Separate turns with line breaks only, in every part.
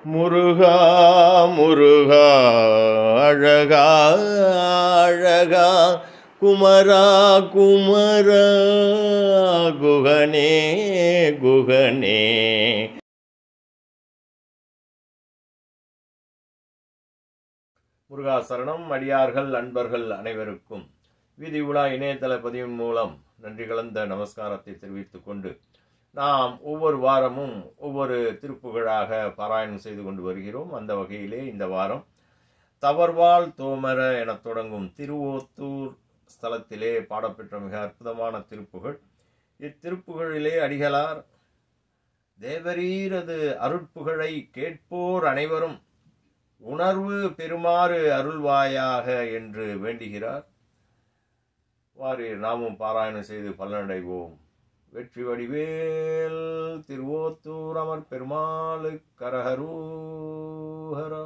முருகா முருகா அழகா அழகா குமரா குமரா குகனே குகனே. முருகா சரணம். அடியார்கள் அன்பர்கள் அனைவருக்கும் வீதி உலா இணையதள பதிவின் மூலம் நன்றி கலந்த நமஸ்காரத்தை தெரிவித்துக் கொண்டு நாம் ஒவ்வொரு வாரமும் ஒவ்வொரு திருப்புகழாக பாராயணம் செய்து கொண்டு வருகிறோம். அந்த வகையிலே இந்த வாரம் தவர்வாள் தோமர என தொடங்கும் திருவோத்தூர் ஸ்தலத்திலே பாடப்பெற்ற மிக அற்புதமான திருப்புகழ். இத்திருப்புகழிலே அடிகளார் தேவரீரது அருட்புகழை கேட்போர் அனைவரும் உணர்வு பெறுமாறு அருள்வாயாக என்று வேண்டுகிறார். வாரீர் நாமும் பாராயணம் செய்து பலனடைவோம். வெற்றி வடிவேல் திருவோத்தூர் அமர் பெருமாளு கரஹரூஹரா.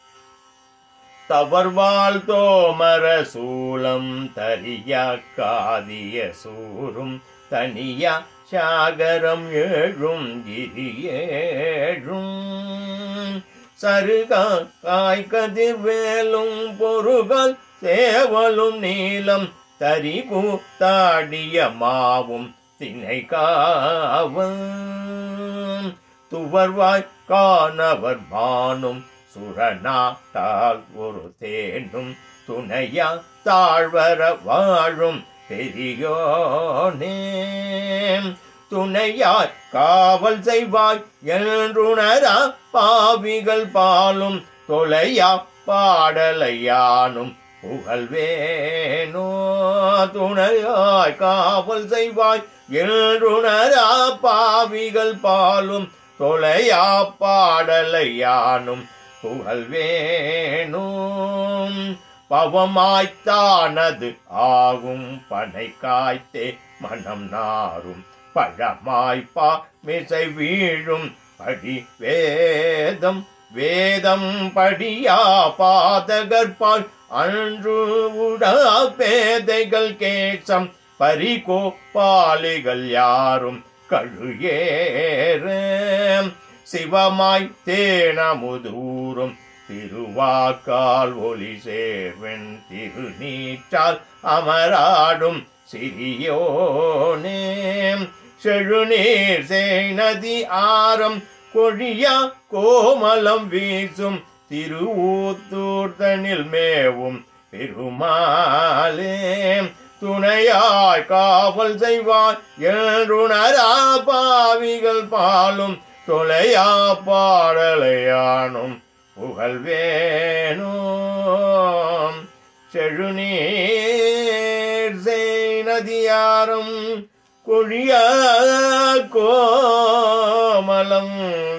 தவர்வாள் தோமர சூலம் தரியா காதிய சூரும் தனியா சாகரம் ஏழும் கிரியேழும் சருகா காய் கதிர்வேலும் பொருகல் சேவலும் நீலம் தரிபூ தாடிய மாவும் தினை காவம் துவர்வாய் காணவர் மானும் சுரநாட்டால் ஒரு தேனும் துணையா தாழ்வர வாழும் பெரியோனே துணையாய் காவல் செய்வாய் என்றுணரா பாவிகள் பாலும் தொலையா பாடலையானும் புகழ்வேனோ துணையாய் காவல் செய்வாய் என்றுணரா பாவிகள் பாலும் தொலையா பாடலையானும் புகழ்வேனோ பவமாய்த்தானது ஆகும் பனை காய்த்தே மனம் நாரும் பழமாய்ப்பா மிசை வீழும் படி வேதம் வேதம் படியா பாதகற்பால் அன்று உடா பேதைகள் கேசம் பரிகோ பாலிகள் யாரும் கழுயேற சிவமாய் தேனமுதூரும் திருவாக்கால் ஒளி சேர்வன் திருநீற்றால் அமராடும் சிறியோனே செழுநீர் சேநதி ஆரம் கொழியா கோமலம் வீசும் திருவூத்தூர் தனில் மேவும் பெருமாளே துணையாய் காவல் செய்வாய் என்றுணரா பாவிகள் பாலும் தொலையா பாடலையானும் புகழ்வேனோம் செழுநீர் சேநதியாரம் கொழியா கோமலம்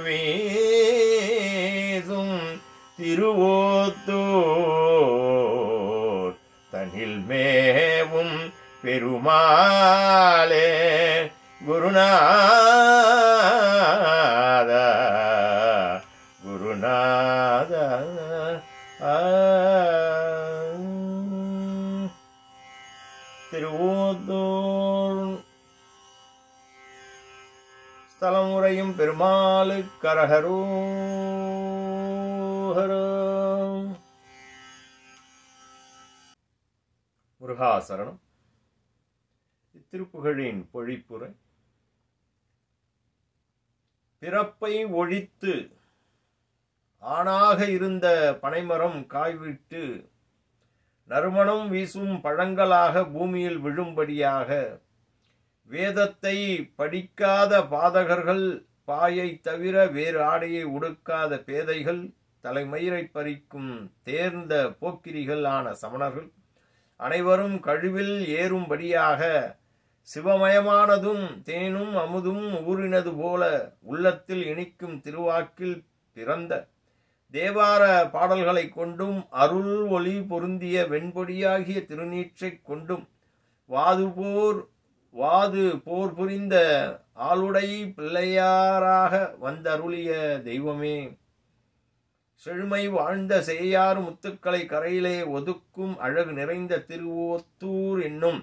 வீசும் திருவோத்தூர் தனில் மேவும் பெருமாளே குருநாத குருநாத. திருவோத்தூர் ஸ்தலமுறையும் பெருமாளு கரஹரூஹரா. முருகாசரணம். இத்திருப்புகழின் பொழிப்புரை. பிறப்பை ஒழித்து ஆணாக இருந்த பனைமரம் காய்விட்டு நறுமணம் வீசும் பழங்களாக பூமியில் விழும்படியாக வேதத்தை படிக்காத பாதகர்கள், பாயை தவிர வேறு ஆடையை உடுக்காத பேதைகள், தலைமயிரை பறிக்கும் தேர்ந்த போக்கிரிகள் ஆன சமணர்கள் அனைவரும் கழுவில் ஏறும்படியாக சிவமயமானதும் தேனும் அமுதும் ஊறினது போல உள்ளத்தில் இனிக்கும் திருவாக்கில் பிறந்த தேவார பாடல்களை கொண்டும் அருள் ஒளி பொருந்திய வெண்பொடியாகிய திருநீற்றை கொண்டும் வாது போர் புரிந்த ஆளுடை பிள்ளையாராக வந்தருளிய தெய்வமே செழுமை வாழ்ந்த சேயாறு முத்துக்களை கரையிலே ஒதுக்கும் அழகு நிறைந்த திருவோத்தூர் என்னும்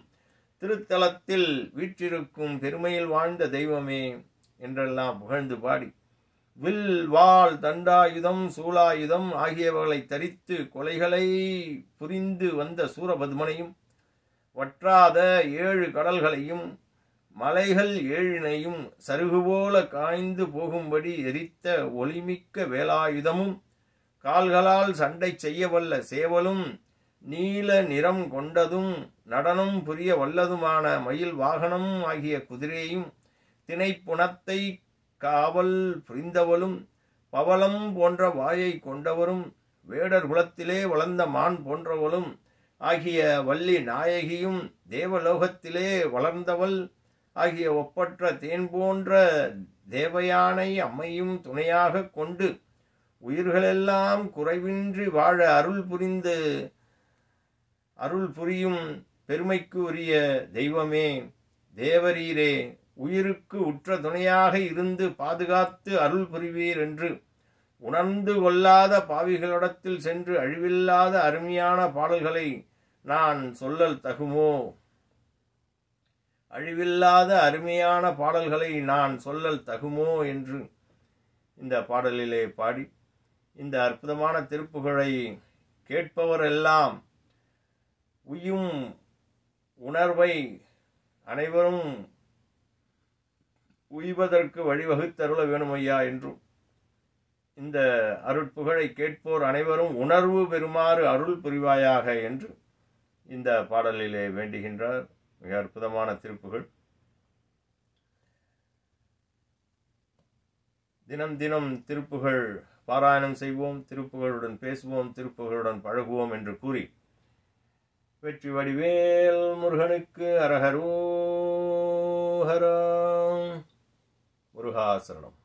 திருத்தலத்தில் வீற்றிருக்கும் பெருமையில் வாழ்ந்த தெய்வமே என்றெல்லாம் புகழ்ந்து பாடி வில் வாள் தண்டாயுதம் சூலாயுதம் ஆகியவர்களை தரித்து கொலைகளை புரிந்து வந்த சூரபத்மனையும் வற்றாத 7 கடல்களையும் மலைகள் 7னையும் சருகுபோல காய்ந்து போகும்படி எரித்த ஒளிமிக்க வேலாயுதமும் கால்களால் சண்டை செய்யவல்ல சேவலும் நீல நிறம் கொண்டதும் நடனம் புரிய வல்லதுமான மயில் வாகனம் ஆகிய குதிரையும் திணைப்புணத்தை காவல் புரிந்தவளும் பவளம் போன்ற வாயை கொண்டவரும் வேடர் குலத்திலே வளர்ந்த மான் போன்றவளும் ஆகிய வள்ளி நாயகியும் தேவலோகத்திலே வளர்ந்தவள் ஆகிய ஒப்பற்ற தேன் போன்ற தேவயானை அம்மையும் துணையாக கொண்டு உயிர்களெல்லாம் குறைவின்றி வாழ அருள் புரியும் பெருமைக்கு உரிய தெய்வமே, தேவரீரே, உயிருக்கு உற்ற துணையாக இருந்து பாதுகாத்து அருள் புரிவீர் என்று உணர்ந்து கொள்ளாத பாவிகளிடத்தில் சென்று அழிவில்லாத அருமையான பாடல்களை நான் சொல்லல் தகுமோ? அழிவில்லாத அருமையான பாடல்களை நான் சொல்லல் தகுமோ என்று இந்த பாடலிலே பாடி இந்த அற்புதமான திருப்புகழை கேட்பவரெல்லாம் உயும் உணர்வை அனைவரும் உய்வதற்கு வழிவகுத்தருள வேணுமையா என்றும் இந்த அருட்புகழை கேட்போர் அனைவரும் உணர்வு பெறுமாறு அருள் புரிவாயாக என்று இந்த பாடலிலே வேண்டுகின்றார். மிக அற்புதமான திருப்புகழ். தினம் தினம் திருப்புகழ் பாராயணம் செய்வோம், திருப்புகழுடன் பேசுவோம், திருப்புகழுடன் பழகுவோம் என்று கூறி வெற்றி வடிவேல் முருகனுக்கு அரஹரோஹரா. முருகாசரணம்.